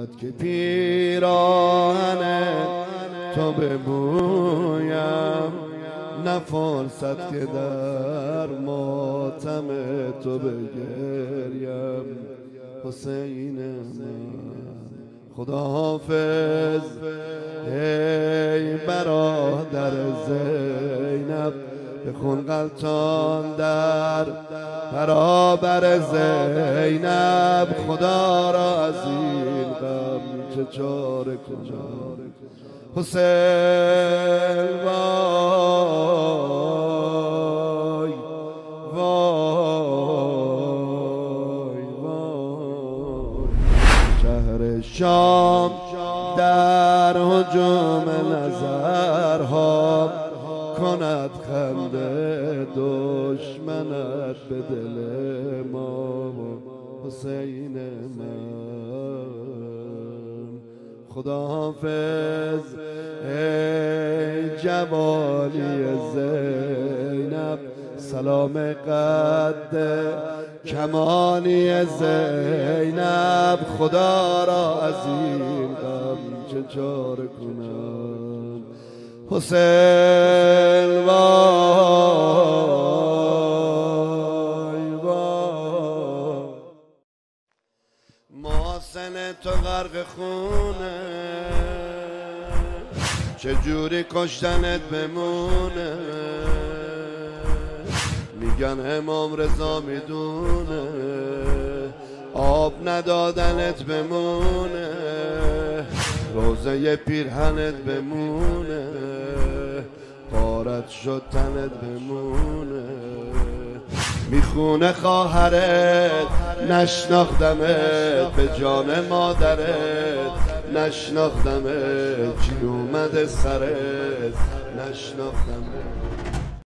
باید که پیراهن تو ببویم، نه فرصت که در ماتم تو بگریم. حسین من خداحافظ ای برادر زینب، بخون غلطان در برابر زینب. خدا را از این غم چه چاره کنم. حسین وای وای وای. شهر شام در هجوم نظرها کند خنده دشمنت به دل ما. حسین من خداحافظ ای جوالی زینب، سلام قد کمانی زینب. خدا را از این غم چه چاره کنم. حسین وای وای. محسن تو غرق خونه، چجوری کشتنت بمونه. میگن امام رضا میدونه، آب ندادنت بمونه. روزه پیرهنت بمونه، غارت شد تنت بمونه. میخونه خواهرت نشناختمت، به جان مادرت نشناختمت. چی اومده سرت نشناختمت.